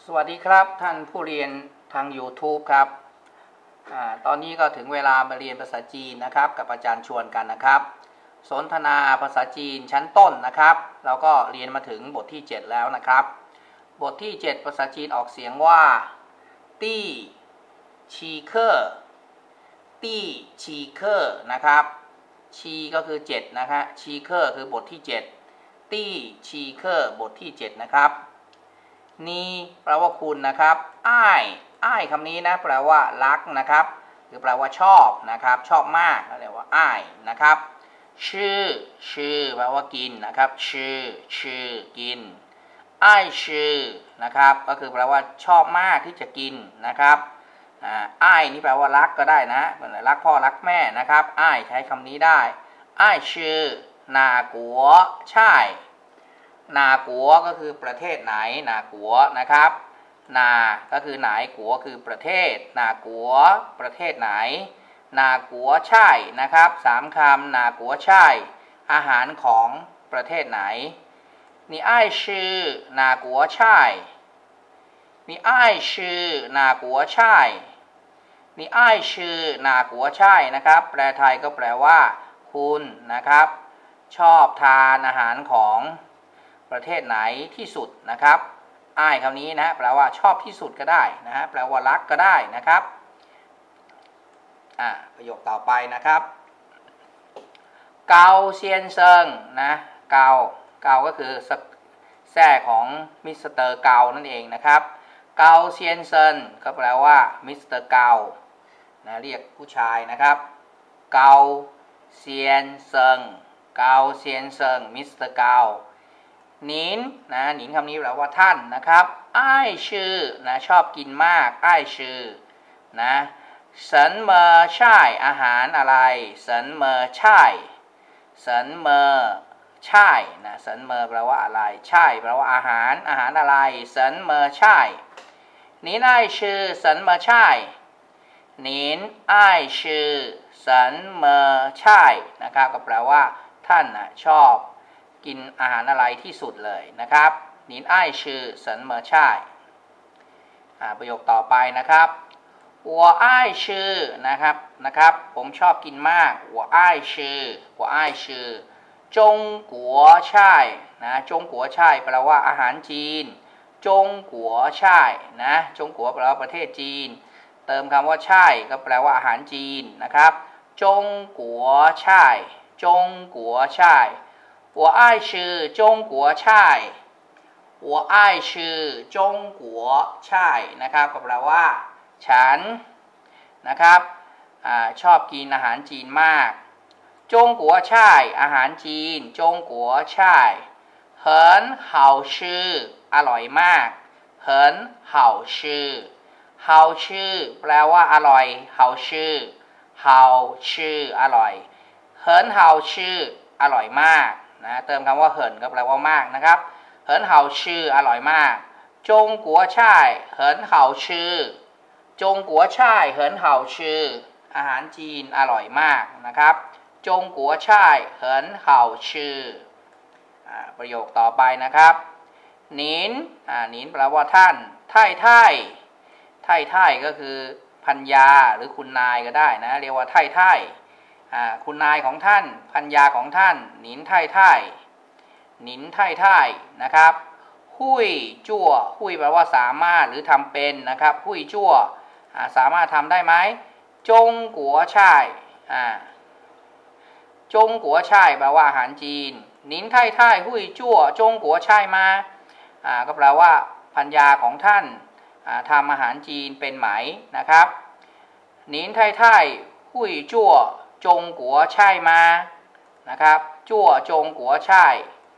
สวัสดีครับท่านผู้เรียนทาง YouTube ครับตอนนี้ก็ถึงเวลามาเรียนภาษาจีนนะครับกับอาจารย์ชวนกันนะครับสนทนาภาษาจีนชั้นต้นนะครับเราก็เรียนมาถึงบทที่7แล้วนะครับบทที่7ภาษาจีนออกเสียงว่าตี้ชีเคอร์ตี้ชีเคอร์นะครับชีก็คือ7นะครับชีเคอร์คือบทที่7ตี้ชีเคอร์บทที่7นะครับนี่แปลว่าคุณนะครับอ้ายคำนี้นะแปลว่ารักนะครับหรือแปลว่าชอบนะครับชอบมากเรียกว่าอ้ายนะครับชื่อแปลว่ากินนะครับชื่อกินอ้ายชื่อนะครับก็คือแปลว่าชอบมากที่จะกินนะครับอ้ายนี่แปลว่ารักก็ได้นะรักพ่อรักแม่นะครับอ้ายใช้คำนี้ได้อ้ายชื่อนากัวใช่นากัวก็คือประเทศไหนนากัวนะครับนาก็คือไหนกัวคือประเทศนากัวประเทศไหนนากัวใช่นะครับ3คำนากัวใช่อาหารของประเทศไหน你爱吃哪国菜你爱吃哪国菜你爱吃哪国菜นะครับแปลไทยก็แปลว่าคุณนะครับชอบทานอาหารของประเทศไหนที่สุดนะครับอ้ายคำนี้นะแปลว่าชอบที่สุดก็ได้นะฮะแปลว่ารักก็ได้นะครับประโยคต่อไปนะครับเกาเซียนเซิงนะเกาก็คือแท้ของมิสเตอร์เกานั่นเองนะครับเกาเซียนเซิงก็แปลว่ามิสเตอร์เกานะเรียกผู้ชายนะครับเกาเซียนเซิงมิสเตอร์เกานินนะนินคำนี้แปลว่าท่านนะครับอ้ายชื่อนะชอบกินมากอ้ายชื่อนะเสินเมอใช่อาหารอะไรเสินเมอใช่เสินเมอใช่นะเสินเมอแปลว่าอะไรใช่แปลว่าอาหารอะไรเสินเมอใช่นินอ้ายชื่อเสินเมอใช่นินอ้ายชื่อเสินเมอใช่นะครับก็แปลว่าท่านนะชอบกินอาหารอะไรที่สุดเลยนะครับนินอ้ายชื่อเสินเมอใช่ประโยคต่อไปนะครับ我爱吃นะครับผมชอบกินมาก我爱吃จงกัวใช่นะจงกัวใช่แปลว่าอาหารจีนจงกัวใช่นะจงกัวแปลว่าประเทศจีนเติมคำว่าใช่ก็แปลว่าอาหารจีนนะครับจงกัวใช่我爱吃中国菜我爱吃中国菜นะครับก็แปลว่าฉันนะครับชอบกินอาหารจีนมากจงกัวช่ายอาหารจีนจงกัวช่าย很好吃อร่อยมาก很好吃好吃แปลว่าอร่อย好吃อร่อย很好吃อร่อยมากนะเติมคำว่าเหินก็แปลว่ามากนะครับ很好吃อร่อยมากจงกัวช่าย很好吃จงกัวช่ายเหินเห่าชื่ออาหารจีนอร่อยมากนะครับจงกัวช่ายเหินเห่าชื่อประโยคต่อไปนะครับนินแปลว่าท่านไท่ก็คือพัญญาหรือคุณนายก็ได้นะเรียกว่าไท่คุณนายของท่านพัญญาของท่านนินไท่นะครับหุยจั่วหุยแปลว่าสามารถหรือทำเป็นนะครับหุยจั่วสามารถทำได้ไหมจงกัวช่ายจงกัวช่ายแปลว่าอาหารจีนนินไท่หุยจั่วจงกัวช่ายมาก็แปลว่าพัญญาของท่านทำอาหารจีนเป็นไหมนะครับนินไท่หุยจั่วจงกัวช่ายมานะครับจั่วจงกัวช่าย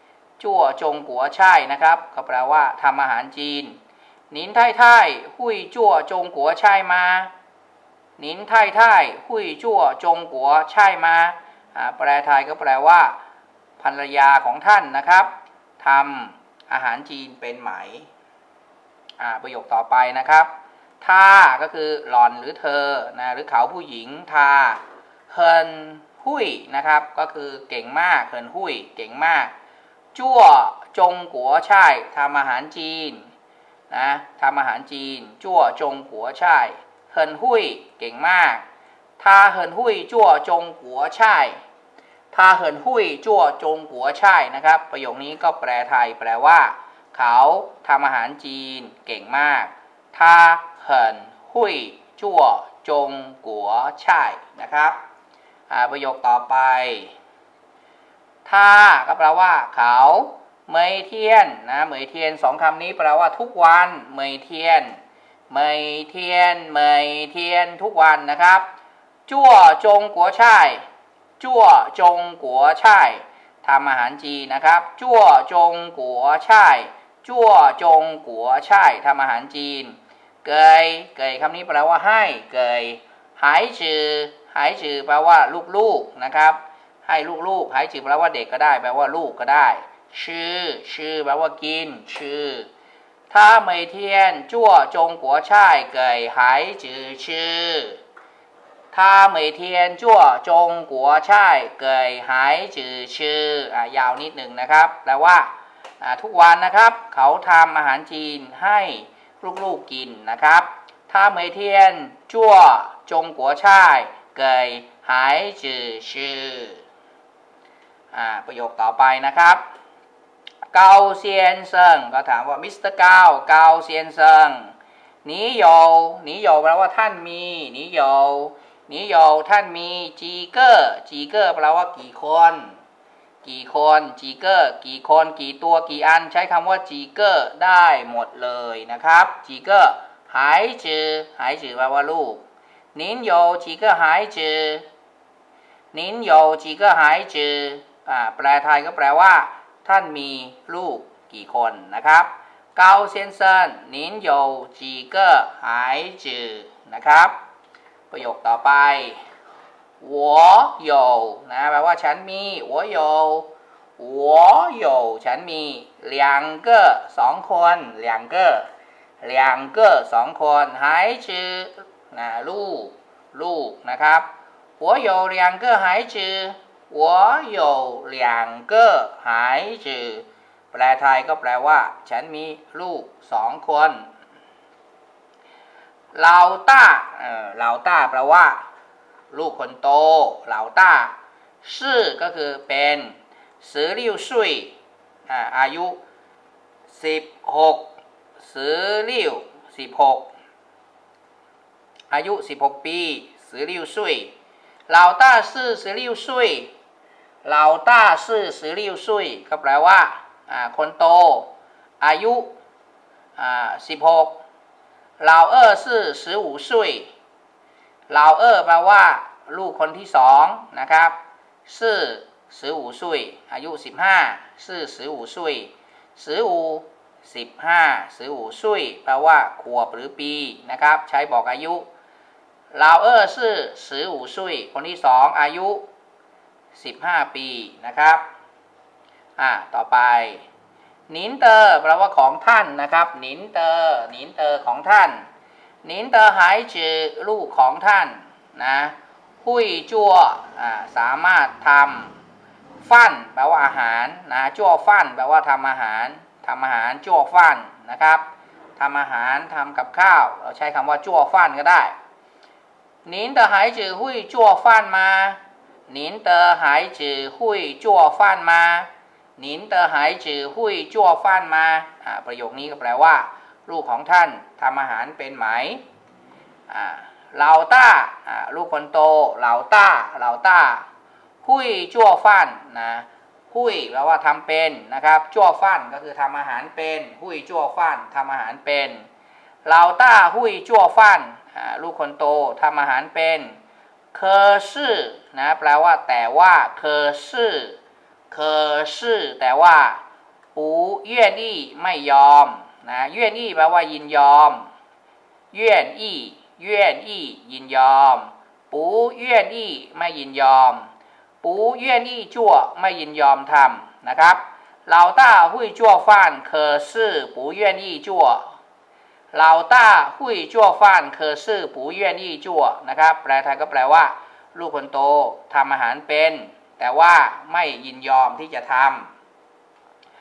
นะครับก็แปลว่าทำอาหารจีนนินไท่หุยจั่วจงกัวช่ายมานินไท่หุยจั่วจงกัวช่ายมาแปลไทยก็แปลว่าภรรยาของท่านนะครับทำอาหารจีนเป็นไหมประโยคต่อไปนะครับท่าก็คือหล่อนหรือเธอนะหรือเขาผู้หญิงท่าเฮินหุยนะครับก็คือเก่งมากเฮินหุยเก่งมากจั่วจงกัวช่ายทำอาหารจีนนะทำอาหารจีนจั่วจงกัวช่ายเฮินหุยเก่งมาก他很会做中国菜他很会做中国菜นะครับประโยคนี้ก็แปลไทยแปลว่าเขาทำอาหารจีนเก่งมาก他很会做中国菜นะครับประโยคต่อไปถ้าก็แปลว่าเขาเมยเทียนนะเมยเทียนสองคำนี้แปลว่าทุกวันเมยเทียนเมยเทียนเมยเทียนทุกวันนะครับจั่วจงกัวช่ายจั่วจงกัวช่ายทำอาหารจีนนะครับจั่วจงกัวช่ายจั่วจงกัวช่ายทำอาหารจีนเกยเกยคำนี้แปลว่าให้เกยหายจือหายจือแปลว่าลูกๆนะครับให้ลูกๆหายจือแปลว่าเด็กก็ได้แปลว่าลูกก็ได้ชื่อชื่อแปลว่ากินชื่อถ้า每天做中国菜给孩子吃他每天做中国菜给孩子吃ยาวนิดหนึ่งนะครับแปลว่าทุกวันนะครับเขาทำอาหารจีนให้ลูกๆกินนะครับ他每天做中国菜给孩子吃ประโยคต่อไปนะครับเกาเซียนเซิงก็ถามว่ามิสเตอร์เกาเกาเซียนเซิงนิโยนิโยแปลว่าท่านมีนิโยนิโยท่านมีจีเกอร์จีเกอร์แปลว่ากี่คนกี่คนจีเกอร์กี่คนกี่ตัวกี่อันใช้คำว่าจีเกอร์ได้หมดเลยนะครับจีเกอร์หายจือหายจือแปลว่าลูกนินโยจีเกอร์หายจือนินโยจีเกอร์หายจือแปลไทยก็แปลว่าท่านมีลูกกี่คนนะครับเกาเซียนเซินนินโยจีเกอร์หายจือนะครับประโยคต่อไป我有นะแปลว่าฉันมี我有我有ฉันมี两个สองคน两个两个สองคนหายจือนะลูกนะครับ我有两个孩子我有两个孩子แปลไทยก็แปลว่าฉันมีลูกสองคนเหล่าต้าเหล่าต้าแปลว่าลูกคนโตเหล่าต้าชื่อก็คือเป็น16岁อายุ16อายุ16ปี16岁เหล่าต้าชื่อ16岁เหล่าต้าชื่อ16岁ก็แปลว่าคนโตอายุ16เหล่าชื่อ15岁เหล่าแปลว่าลูกคนที่สองนะครับชื่อ15岁อายุ15ชื่อ15岁15แปลว่าขวบหรือปีนะครับใช้บอกอายุเหล่าชื่อ15岁คนที่สองอายุ15ปีนะครับต่อไปนินเตอร์แปลว่าของท่านนะครับนินเตอร์ของท่านนินเตอร์หายจือลูกของท่านนะหุยจั่วสามารถทำฟั่นแปลว่าอาหารนะจั่วฟั่นแปลว่าทำอาหารจั่วฟั่นนะครับทำอาหารทำกับข้าวเราใช้คำว่าจั่วฟั่นก็ได้นินเตอร์หายจือหุยจั่วฟั่นมานินเตอร์หายจือหุยจั่วฟั่นมานินเตอร์หายจือหุยจั่วฟั่นมาประโยคนี้ก็แปลว่าลูกของท่านทำอาหารเป็นไหมเหล่าต้าลูกคนโตเหล่าต้าหุยจั่วฟั่นนะหุยแปลว่าทำเป็นนะครับจั่วฟั่นก็คือทำอาหารเป็นหุยจั่วฟั่นทำอาหารเป็นเหล่าต้าหุยจั่วฟั่นลูกคนโตทำอาหารเป็นเคอชื่อนะแปลว่าแต่ว่าเคอชื่อแต่ว่าปูเย่นอี้ไม่ยอมนะเย่นอี้แปลว่ายินยอมเย่นอี้ยินยอมปูเย่นอี้ไม่ยินยอมปูเย่นอี้จั่วไม่ยินยอมทำนะครับเหล่าต้าหุยจั่วฟั่นเคอชื่อปูเย่นอี้จั่วเหล่าต้าหุยจั่วฟั่นเคอชื่อปูเย่นอี้จั่วนะครับแปลไทยก็แปลว่าลูกคนโตทำอาหารเป็นแต่ว่าไม่ยินยอมที่จะทำ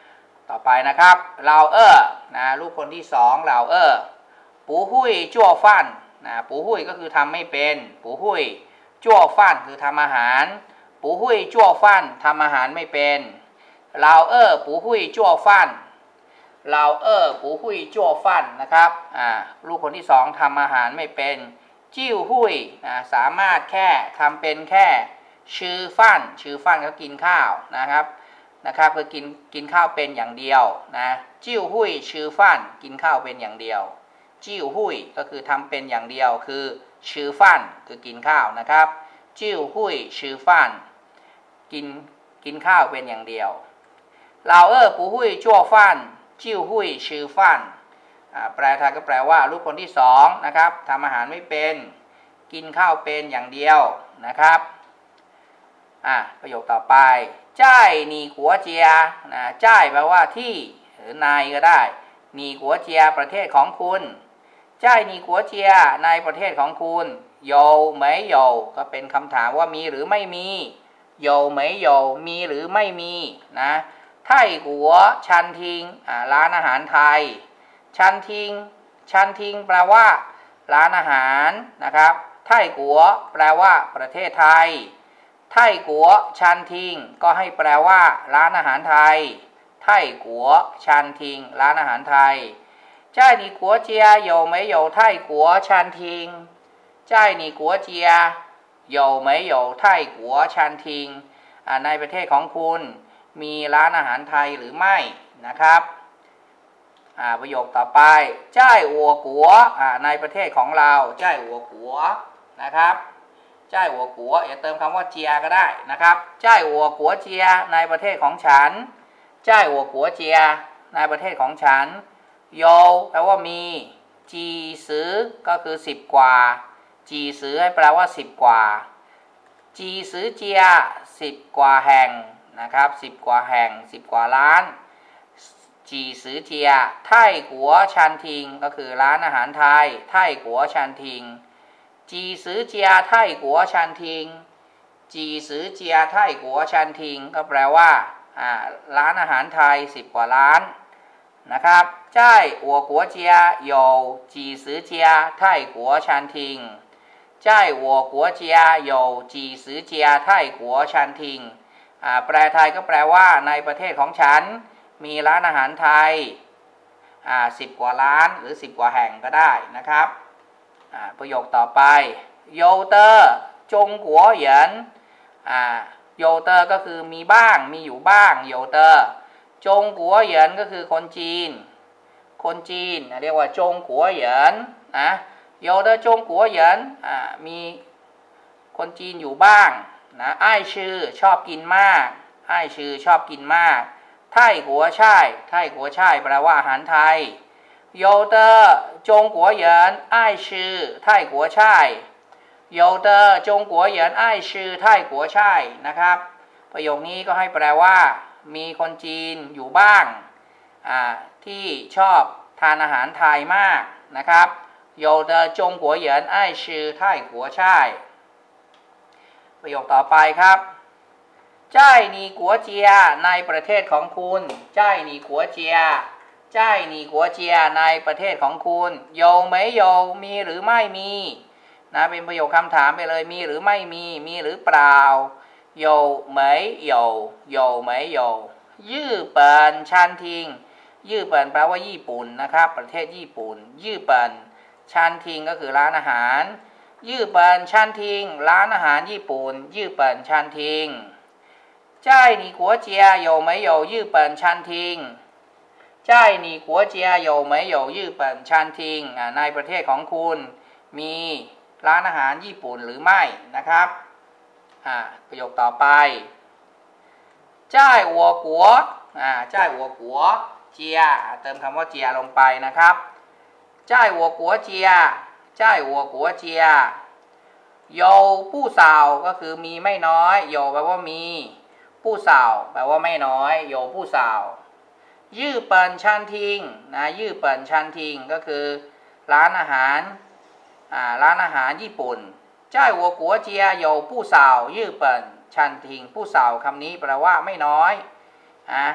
ต่อไปนะครับเรานะลูกคนที่สองเราปูหุยจั่วฟันนะปูหุยก็คือทำไม่เป็นปูหุยจั่วฟันคือทำอาหารปูหุยจั่วฟันทำอาหารไม่เป็นเราปูหุยจั่วฟันเราปูหุยจั่วฟันนะครับลูกคนที่สองทำอาหารไม่เป็นจิ้วหุยสามารถแค่ทำเป็นแค่ชื่อฟันก็กินข้าวนะครับคือกินข้าวเป็นอย่างเดียวนะจิ้วหุยชื่อฟันกินข้าวเป็นอย่างเดียวจิ้วหุยก็คือทำเป็นอย่างเดียวคือชื่อฟันคือกินข้าวนะครับจิ้วหุยชื่อฟันกินข้าวเป็นอย่างเดียวเราปูหุยจั่วฟันจิ้วหุยชื่อฟันแปลไทยก็แปลว่าลูกคนที่สองนะครับทำอาหารไม่เป็นกินข้าวเป็นอย่างเดียวนะครับประโยคต่อไปจ้ายหนีกัวเจียจ้ายแปลว่าที่หรือนายก็ได้หนีกัวเจียประเทศของคุณจ้ายหนีกัวเจียในประเทศของคุณโยไหมโยก็เป็นคำถามว่ามีหรือไม่มีโยไหมโยมีหรือไม่มีนะไทกัวชันทิงร้านอาหารไทยชันทิงแปลว่าร้านอาหารนะครับไทกัวแปลว่าประเทศไทยไทกัวชันทิงก็ให้แปลว่าร้านอาหารไทยไทกัวชันทิงร้านอาหารไทย在你国家有没有泰国餐厅在你国家有没有泰国餐厅ในประเทศของคุณมีร้านอาหารไทยหรือไม่นะครับประโยคต่อไปจ้ายอัวกัวในประเทศของเราจ้ายอัวกัวนะครับจ้ายอัวกัวอย่าเติมคำว่าเจียก็ได้นะครับจ้ายอัวกัวเจียในประเทศของฉันจ้ายอัวกัวเจียในประเทศของฉันโยแปลว่ามีจีซื้อก็คือ10กว่าจีซื้อให้แปลว่า10กว่าจีซื้อเจีย10กว่าแห่งนะครับ10กว่าแห่ง10กว่าร้านจีซื้อเจียไทกัวชันทิงก็คือร้านอาหารไทยไทกัวชันทิงจีซื้อเจียไทกัวชันทิงจีซื้อเจียไทกัวชันทิงก็แปลว่าร้านอาหารไทย10กว่าร้านนะครับ在我国家有几十家泰国餐厅在我国家有几十家泰国餐厅แปลไทยก็แปลว่าในประเทศของฉันมีร้านอาหารไทย10กว่าร้านหรือ10กว่าแห่งก็ได้นะครับประโยคต่อไปโยเตอร์จงกัวเหยินโยเตอร์ก็คือมีบ้างมีอยู่บ้างโยเตอร์จงกัวเหยินก็คือคนจีนเรียกว่าจงกัวเหยินโยเตอร์จงกัวเหยินมีคนจีนอยู่บ้างอ้ายชื่อชอบกินมากอ้ายชื่อชอบกินมากไทกัวช่ายแปลว่าอาหารไทยโยเตอร์จงกัวเหยินอ้ายชื่อไทกัวช่ายโยเตอร์จงกัวเหยินอ้ายชื่อไทกัวช่ายนะครับประโยคนี้ก็ให้แปลว่ามีคนจีนอยู่บ้างที่ชอบทานอาหารไทยมากนะครับ有的中国人爱吃泰国菜ประโยคต่อไปครับจ้ายนีกัวเจียในประเทศของคุณจ้ายนีกัวเจียจ้ายนีกัวเจียในประเทศของคุณโยไหมโยมีหรือไม่มีเป็นประโยคคำถามไปเลยมีหรือไม่มีหรือเปล่าโยไหมโยไหมโยญี่ปุ่นชันทิงญี่ปุ่นแปลว่าญี่ปุ่นนะครับประเทศญี่ปุ่นญี่ปุ่นชันทิงก็คือร้านอาหารญี่ปุ่นชันทิงร้านอาหารญี่ปุ่นญี่ปุ่นชันทิง在你国家有没有日本餐厅在你国家有没有日本餐厅ในประเทศของคุณมีร้านอาหารญี่ปุ่นหรือไม่นะครับประโยคต่อไปจ้ายวัวกัวจ้ายวัวกัวเจียเติมคำว่าเจียลงไปนะครับจ้ายวัวกัวเจียจ้ายวัวกัวเจียโยผู้สาวก็คือมีไม่น้อยโยแปลว่ามีผู้สาวแปลว่าไม่น้อยโยผู้สาวญี่ปุ่นชันทิงญี่ปุ่นชันทิงก็คือร้านอาหารญี่ปุ่นจ้ายวัวกัวเจียโยผู้สาวญี่ปุ่นชันทิงผู้สาวคำนี้แปลว่าไม่น้อย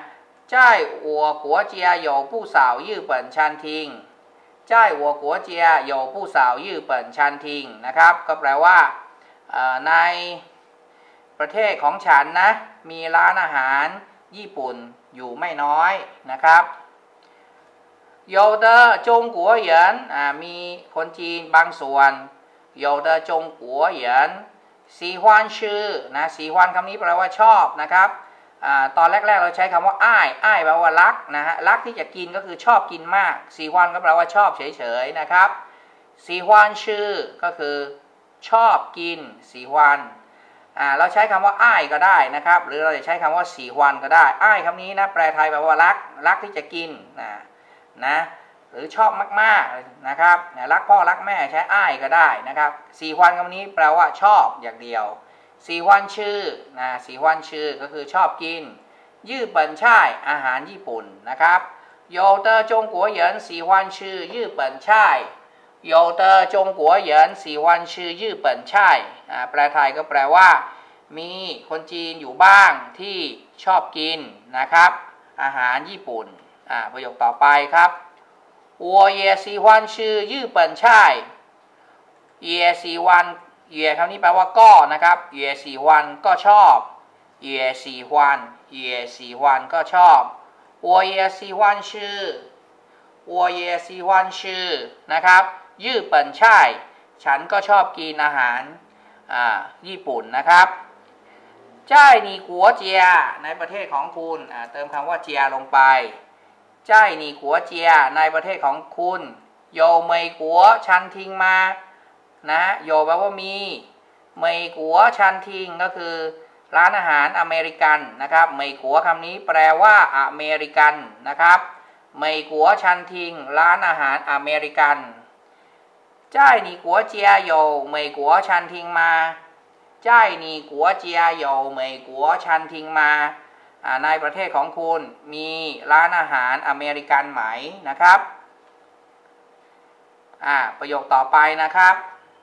在我国家有不少日本餐厅在我国家有不少日本餐厅นะครับก็แปลว่าในประเทศของฉันนะมีร้านอาหารญี่ปุ่นอยู่ไม่น้อยนะครับ有的中国人มีคนจีนบางส่วน有的中国人喜欢吃นะ喜欢คำนี้แปลว่าชอบนะครับตอนแรกๆเราใช้คำว่าอ้ายอ้ายแปลว่ารักนะฮะรักที่จะกินก็คือชอบกินมาก喜欢ก็แปลว่าชอบเฉยๆนะครับ喜欢吃ก็คือชอบกิน喜欢เราใช้คำว่าอ้ายก็ได้นะครับหรือเราจะใช้คำว่า喜欢ก็ได้อ้ายคำนี้นะแปลไทยแปลว่ารักรักที่จะกินนะหรือชอบมากๆนะครับรักพ่อรักแม่ใช้อ้ายก็ได้นะครับ喜欢คำนี้แปลว่าชอบอย่างเดียว喜欢ชื่อ喜欢ชื่อก็คือชอบกินญี่ปุ่นใช่อาหารญี่ปุ่นนะครับ有的中国人喜欢吃日本菜有的中国人喜欢吃日本菜แปลไทยก็แปลว่ามีคนจีนอยู่บ้างที่ชอบกินนะครับอาหารญี่ปุ่นประโยคต่อไปครับ我也喜欢吃日本菜也喜欢เย่คำนี้แปลว่าก็นะครับเย่喜欢ก็ชอบเย่喜欢เย่喜欢ก็ชอบ我也喜欢吃我也喜欢吃นะครับ日本菜ฉันก็ชอบกินอาหารญี่ปุ่นนะครับ在你国家ในประเทศของคุณเติมคำว่าเจียลงไป在你国家ในประเทศของคุณ有美国餐厅吗นะโยแปลว่ามีเมยกัวชันทิงก็คือร้านอาหารอเมริกันนะครับเมยกัวคำนี้แปลว่าอเมริกันนะครับเมยกัวชันทิงร้านอาหารอเมริกัน在你国家有美国餐厅吗在你国家有美国餐厅吗ในประเทศของคุณมีร้านอาหารอเมริกันไหมนะครับประโยคต่อไปนะครับ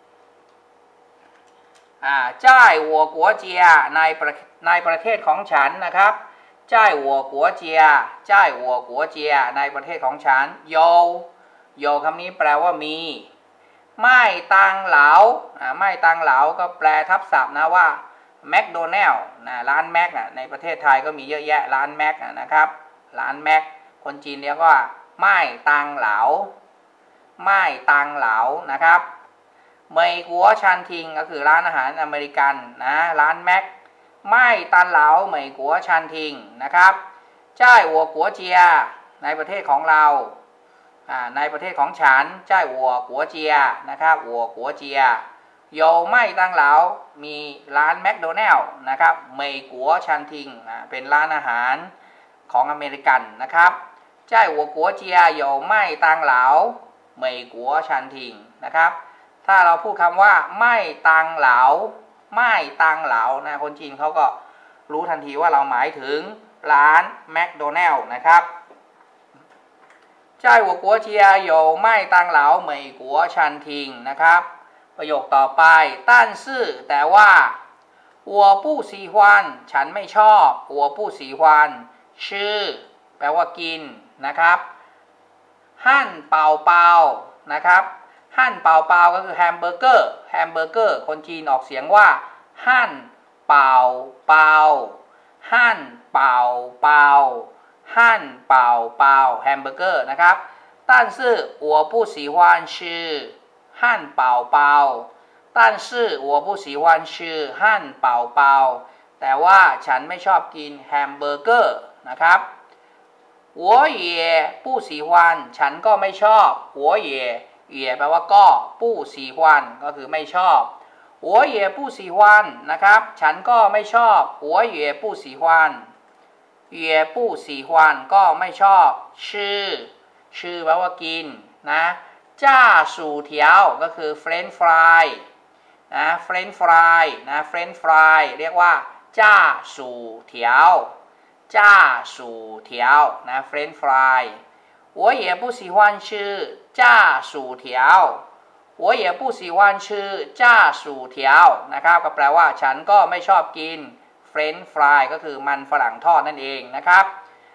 จ่ายหัวกัวเจียในประเทศของฉันนะครับจ่ายหัวกัวเจียจ่ายหัวกัวเจียในประเทศของฉันโยคำนี้แปลว่ามีไม่ตังเหลาไม่ตังเหลาก็แปลทับศัพท์นะว่าแมคโดนัลล์ร้านแม็กในประเทศไทยก็มีเยอะแยะร้านแม็กนะครับร้านแม็กคนจีนเรียกว่าไม่ตังเหลาไม่ตังเหลานะครับเมยกัวชันทิงก็คือร้านอาหารอเมริกันนะร้านแม็กไม่ตันเหลาเมยกัวชันทิงนะครับจ่ายหัวกัวเจียในประเทศของเราในประเทศของฉันจ่ายหัวกัวเจียนะครับหัวกัวเจียโยไม่ตังเหลามีร้านแมคโดนัลล์นะครับเมยกัวชันทิงเป็นร้านอาหารของอเมริกันนะครับจ่ายหัวกัวเจียโยไม่ตังเหลาเมยกัวชันทิงนะครับถ้าเราพูดคำว่าไม่ตังเหลาไม่ตังเหลานะคนจีนเขาก็รู้ทันทีว่าเราหมายถึงร้านแมคโดนัลล์นะครับ在我国家有麦当劳美国餐厅นะครับประโยคต่อไป但是แต่ว่า我不喜欢ฉันไม่ชอบ我不喜欢吃แปลว่ากินนะครับหั่นเปาเปานะครับหั่นเปาเปาก็คือแฮมเบอร์เกอร์คนจีนออกเสียงว่าหั่นเปาเปาหั่นเปาเปาหั่นเปาเปาแฮมเบอร์เกอร์นะครับ但是我不喜欢吃หั่นเปาเปา但是我不喜欢吃หั่นเปาเปาแต่ว่าฉันไม่ชอบกินแฮมเบอร์เกอร์นะครับ我也不喜欢ฉันก็ไม่ชอบ我也แปลว่าก็ผู้สีฮวนก็คือไม่ชอบหัวเย่ผู้สีฮวนนะครับฉันก็ไม่ชอบหัวเย่ผู้สีฮวนเย่ผู้สีฮวนก็ไม่ชอบชื่อแปลว่ากินนะจ้าสู่เถียวก็คือเฟรนช์ฟรายนะเฟรนช์ฟรายนะเฟรนช์ฟรายเรียกว่าจ้าสู่เถียวจ้าสู่เถียวนะเฟรนช์ฟราย我也不喜欢吃炸薯条我也不喜欢吃炸薯条นะครับก็แปลว่าฉันก็ไม่ชอบกินเฟรนช์ฟรายก็คือมันฝรั่งทอดนั่นเองนะครับ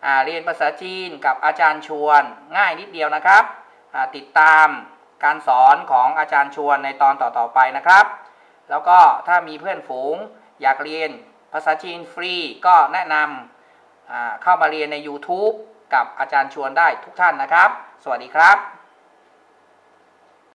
เรียนภาษาจีนกับอาจารย์ชวนง่ายนิดเดียวนะครับติดตามการสอนของอาจารย์ชวนในตอนต่อๆไปนะครับแล้วก็ถ้ามีเพื่อนฝูงอยากเรียนภาษาจีนฟรีก็แนะนำเข้ามาเรียนใน YouTube กับอาจารย์ชวนได้ทุกท่านนะครับสวัสดีครับ